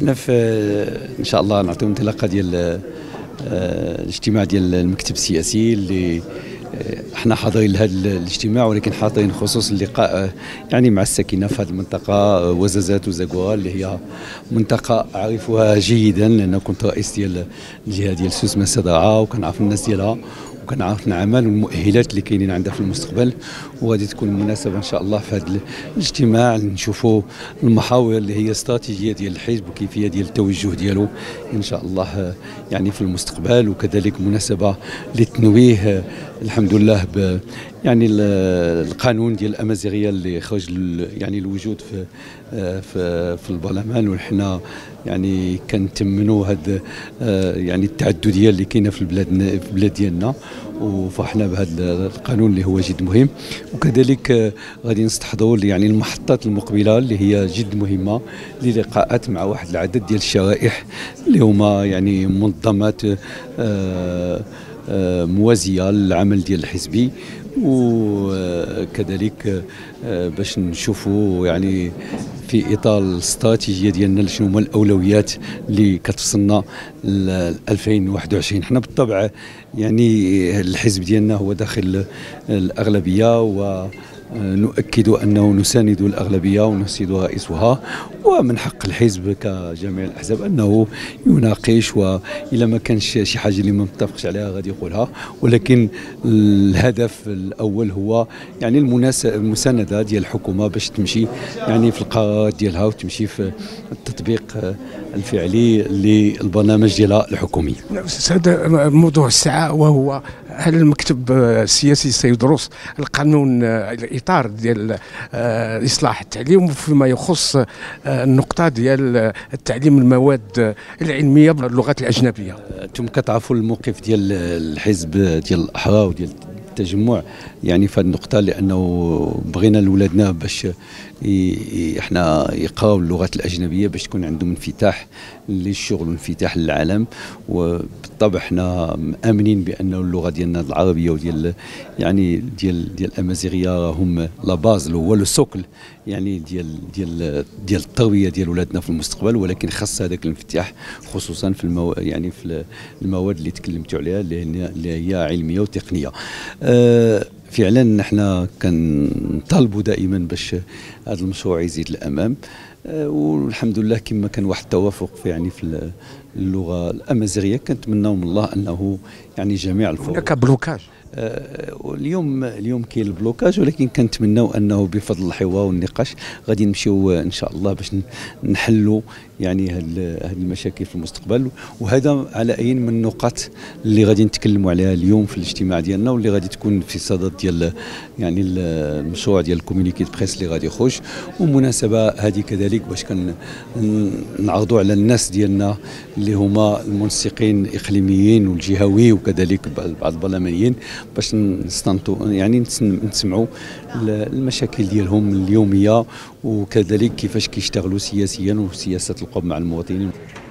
احنا في ان شاء الله نعطيو انطلاقه ديال الاجتماع ديال المكتب السياسي اللي احنا حاضرين لهذا الاجتماع، ولكن حاضرين خصوص اللقاء يعني مع الساكنه في هذه المنطقه وزازات وزاكوا اللي هي منطقه اعرفها جيدا لان كنت رئيس ديال الجهه ديال سوس مسدعه وكنعرف الناس ديالها وكنعرف العمل والمؤهلات اللي كاينين عندها في المستقبل. وغادي تكون المناسبه ان شاء الله في هذا الاجتماع نشوفوا المحاور اللي هي استراتيجيه ديال الحزب وكيفيه ديال التوجه ديالو ان شاء الله يعني في المستقبل، وكذلك مناسبه للتنويه الحمد لله يعني القانون ديال الامازيغيه اللي خرج يعني الوجود في البرلمان، وحنا يعني كنتمنوا هذا يعني التعدديه اللي كاينه في البلاد ديالنا، وفرحنا بهذا القانون اللي هو جد مهم. وكذلك غادي نستحضروا يعني المحطات المقبله اللي هي جد مهمه للقاءات مع واحد العدد ديال الشرائح اللي هما يعني منظمات موازيه للعمل ديال الحزبي، وكذلك باش نشوفوا يعني في اطار الاستراتيجيه ديالنا شنو هما الاولويات اللي كتفصلنا ل 2021. حنا بالطبع يعني الحزب ديالنا هو داخل الاغلبيه، ونؤكد انه نساند الاغلبيه ونساند رئيسها، ومن حق الحزب كجميع الاحزاب انه يناقش، واذا ما كانش شي حاجه اللي ما متفقش عليها غادي يقولها، ولكن الهدف الاول هو يعني المسانده ديال الحكومه باش تمشي يعني في القرارات ديالها وتمشي في التطبيق الفعلي للبرنامج ديالها الحكومي. هذا موضوع الساعه، وهو هل المكتب السياسي سيدرس القانون الاطار ديال اصلاح التعليم فيما يخص النقطه ديال التعليم المواد العلميه باللغات الاجنبيه؟ انتم كتعرفوا الموقف ديال الحزب ديال الاحرار وديال التجمع يعني في هذه النقطه، لانه بغينا لولادنا باش احنا يقراوا اللغات الاجنبيه باش تكون عندهم انفتاح للشغل وانفتاح للعالم. وبالطبع احنا مآمنين بانه اللغه ديالنا العربيه وديال يعني ديال الامازيغيه هم لا باز، هو لو سوكل يعني ديال التربيه ديال ولادنا في المستقبل، ولكن خاص هذاك الانفتاح خصوصا في يعني في المواد اللي تكلمتوا عليها اللي هي علميه وتقنيه. فعلا نحن كنطالبوا دائما باش هذا المشروع يزيد للامام، والحمد لله كما كان واحد التوافق في يعني في اللغه الامازيغيه، كنتمناو من الله انه يعني جميع الفروق. هناك بلوكاج اليوم كاين البلوكاج، ولكن كنتمناو انه بفضل الحوار والنقاش غادي نمشيو ان شاء الله باش نحلوا يعني هذه المشاكل في المستقبل. وهذا على اي من النقاط اللي غادي نتكلموا عليها اليوم في الاجتماع ديالنا، واللي غادي تكون في صدد ديال يعني المشروع ديال الكومونيكي بريس اللي غادي يخرج. ومناسبه هذه كذلك باش نعرضوا على الناس ديالنا اللي هما المنسقين الاقليميين والجهوي وكذلك بعض البرلمانيين باش نستنطوا يعني نسمعوا المشاكل ديالهم اليوميه، وكذلك كيفاش كيشتغلوا سياسيا وسياسه القرب مع المواطنين.